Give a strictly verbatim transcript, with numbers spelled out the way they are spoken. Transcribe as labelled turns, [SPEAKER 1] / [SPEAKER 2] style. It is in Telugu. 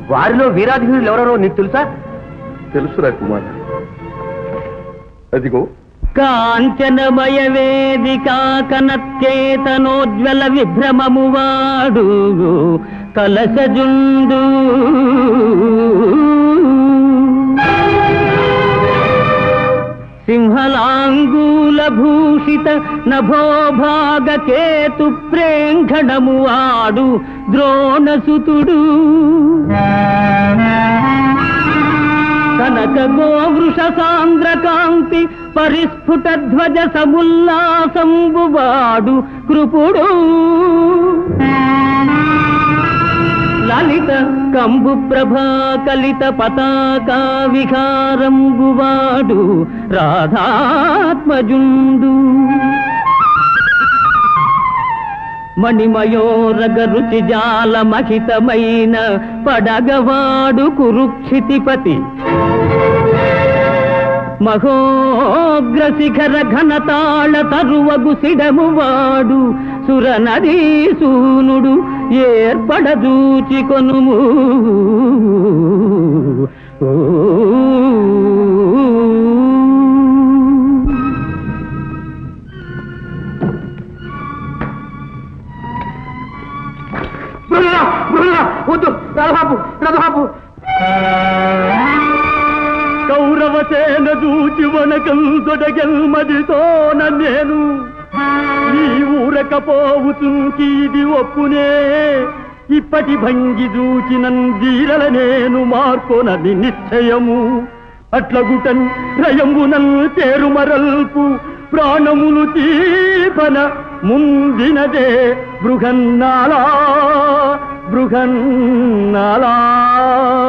[SPEAKER 1] వారిలో వీరాధికులు ఎవరెవరో నీకు తెలుసా?
[SPEAKER 2] తెలుసురా కుమార్. అదిగో
[SPEAKER 3] కాంచనమయ వేదికా కనత్యేతనోజ్వల విభ్రమము వాడు కలశజుండు సింహలాంగూల భూషిత నభోభాగ కేతు ప్రేంఘణము వాడు ద్రోణసుతుడు కనక గోవృష సాంద్రకాంతి పరిస్ఫుట ధ్వజ సముల్లాసంబువాడు కృపుడు లలిత కంబు ప్రభా కలిత పతాకా విహారంబువాడు రాధాత్మజుండు మణిమయోరగ రుచి జాల మహితమైన పడగవాడు కురుక్షితిపతి మహోగ్రశిఖర ఘనతాళ తరువగు సిడమువాడు సురనదీ సూనుడు ఏర్పడదూచి కొనుము
[SPEAKER 1] వద్దు రథబాబు రథబాబు
[SPEAKER 3] కౌరవసేన దూచి వనకం తొడగెల్మదితోన నేను ఈ ఊరకపోవుతుంకి ఇది ఒప్పునే ఇప్పటి భంగి దూచినన్ వీరల నేను మార్కొనది నిశ్చయము అట్లగుటన్ రయంబునన్ తేరుమరల్పు ప్రాణములు తీపన ముందినదే బృహన్నాళా బృహన్నాళా